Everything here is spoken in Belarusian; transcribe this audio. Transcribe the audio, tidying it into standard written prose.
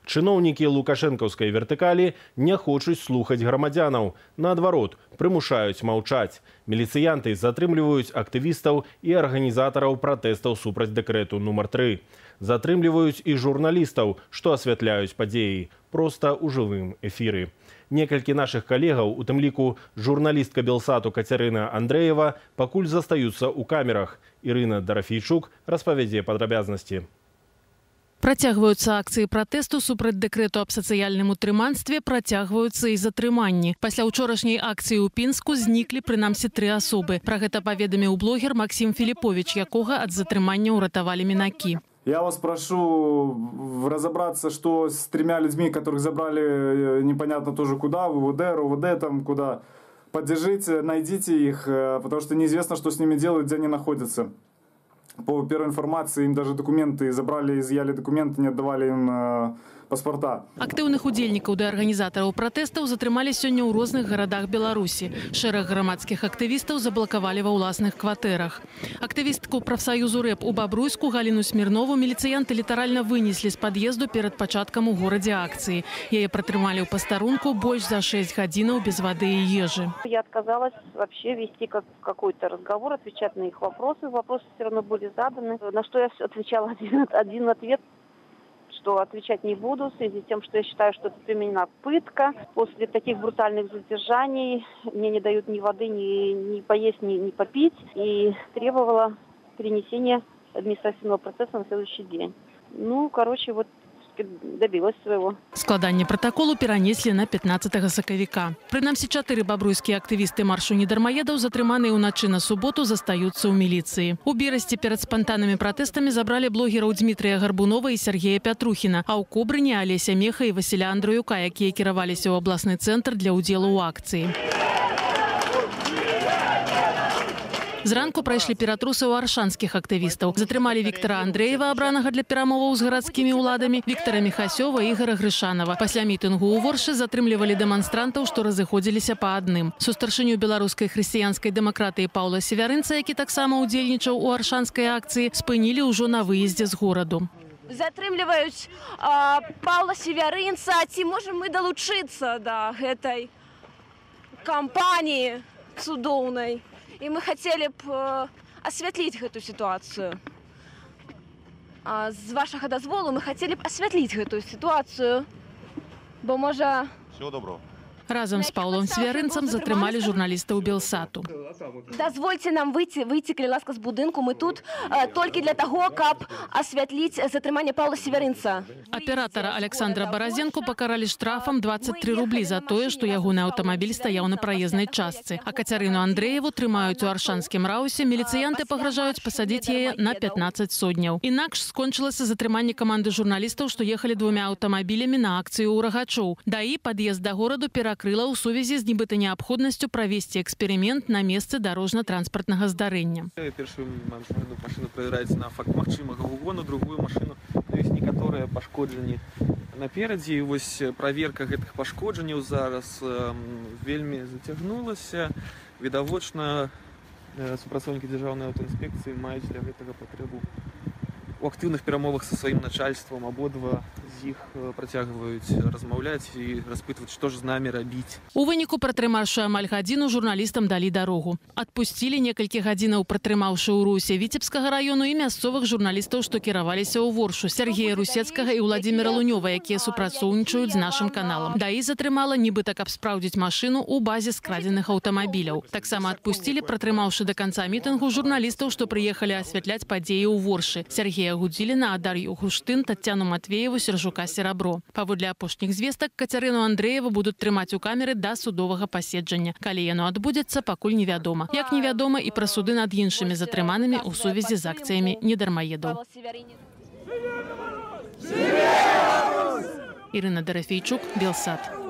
Чыноўнікі лукашэнкаўскай вертыкалі не хочуць слухаць грамадзянаў. Наадварот, прымушаюць маўчаць. Міліцыянты затрымліваюць актывістаў і арганізатараў пратэстаў супраць дэкрэту нумар 3. Затрымліваюць і журналістаў, што асвятляюць падзеі, проста ў жывым эфіры. Некалькі нашых калегаў, у тым ліку журналістка Белсату Кацярына Андрэева, пакуль застаюцца ў камерах. Ірына Дарафійчук распавядзе падрабязнасці. Працягваюцца акцыі пратэсту супраць дэкрэту аб сацыяльным утрыманстве, працягваюцца і затрыманні. Пасля ўчорашняй акцыі ў Пінску зніклі прынамсі 3 асобы. Пра гэта паведаміў блогер Максим Филиппович, якога ад затрымання ўратавалі мінакі. Я вас прошу разобраться, что с 3 людьми, которых забрали непонятно тоже куда, в УВД, РУВД, там куда. Поддержите, найдите их, потому что неизвестно, что с ними делают, где они находятся. По первой информации, им даже документы забрали, изъяли документы, не отдавали им паспорта. Актыўных удзельнікаў да арганізатараў пратэстаў затрымалі сёння ў розных гарадах Беларусі. Шэраг грамадскіх актывістаў заблакавалі ва ўласных кватэрах. Актывістку прафсаюзу РЭП у Бабруйску Галіну Смірнову міліцыянты літаральна вынеслі з пад'езду перад пачаткам у горадзе акцыі. Яе пратрымалі ў пастарунку больш за 6 гадзінаў без вады і ежы. Я отказалась вообще вести какой-то разговор, отвечать на их вопросы. Вопросы все равно были заданы. На что я отвечала один ответ, что отвечать не буду, в связи с тем, что я считаю, что это применена пытка. После таких брутальных задержаний мне не дают ни воды, ни поесть, ни попить. И требовала перенесения административного процесса на следующий день. Ну, короче, вот добилась своего. Складанне протоколу перанеслі на 15 сакавіка. Прынамсі 4 бабруйскія актывісты маршу недармаедаў, затрыманыя ўначы на суботу, застаюцца ў міліцыі. У Берасці перад спантаннымі пратэстамі забралі блогераў Дмітрия Гарбунова і Сергея Пятрухіна, а ў Кобрыні Алеся Меха і Васіля Андраюка, якія кіраваліся ў абласны цэнтр для ўдзелу ў акцыі. Зранку прайшлі ператрусы ў аршанскіх актывістаў. Затрымалі Віктара Андрэева, абранага для перамоваў з гарадскімі ўладамі, Віктара Міхасёва і Ігара Грышанова. Пасля мітынгу ў Воршы затрымлівалі дэманстрантаў, што разыходзіліся па адным. Сустаршыню беларускай хрысціянскай дэмакратыі Паўла Севярынца, які таксама ўдзельнічаў у аршанскай акцыі, спынілі ўжо на выездзе з гораду. Затрымліваюць Паўла Севярынца, ці можам мы далучыцца да гэтай кампаніі цудоўнай. И мы хотели бы осветлить эту ситуацию. С вашего дозволу мы хотели бы осветлить эту ситуацию. Бо може... Всего доброго. Разом з Паўлом Севярынцам затрымалі журналістаў Белсату. Дазвольце нам выйти, калі ласка, з будынку. Мы тут толькі для таго, каб асвятліць затрыманне Паўла Севярынца. Аператара Александра Баразенко пакаралі штрафам 23 рублі за тое, што ягоны аўтамабіль стаяў на праезнай частцы. А Кацярыну Андрэеву трымаюць у аршанскім раусе. Міліцыянты пагражаюць пасадзіць яе на 15 содняў. Інакш скончылася затрыманне каманды журналістаў, што ехалі 2 аўтамабілямі на акцыю ў Рагачоў. ДАІ пад'езд да гораду перакрыла ў сувязі з нібыта неабходнасцю правесці эксперымент на месцы дарожна-транспартнага здарэння. Першую машину праверяецца на факт магчымага угону, другую машину, ёсць некаторыя пашкоджанні наперадзе. І вось праверка гэтых пашкоджанняў зараз вельмі зацягнулася. Відавочна, супрацоўнікі дзяржаўнай аўтаінспекцыі маюць для гэтага патрэбу у актыўных перамовах са сваім начальствам. Абодва з іх працягваюць размаўляць і распытваць, што ж з намі рабіць. У выніку, пратрымаўшы амаль гадзіну, журналістам далі дарогу. Адпусцілі некалькі гадзінаў, пратрымаўшы ў Русе Віцебскага раёну і мясцовых журналістаў, што кіраваліся ў Воршу, Сергея Русецкага і Владзіміра Лунёва, якія супрацоўнічаюць з нашым каналам. ДАІ затрымала нібыта, каб спраўдзіць машыну ў базе скрадзеных аўтамабіляў. Таксама адпусцілі, пратрымаўшы да канца мітынгу, журналістаў, што прыехалі асвятляць падзеі ў Воршы. Сергея Гудзіліна, Дар'ю Гуштын, Таццяну Матвееву, Сержука Серабро. Паводле апошніх звестак, Кацярыну Андрэеву будуць трымаць у камеры да судовага паседжання. Калі яно адбудзецца, пакуль невядома. Як невядома і пра суды над іншымі затрыманымі ў сувязі з акцыямі недармаедаў. Ірына Дарафійчук, Белсат.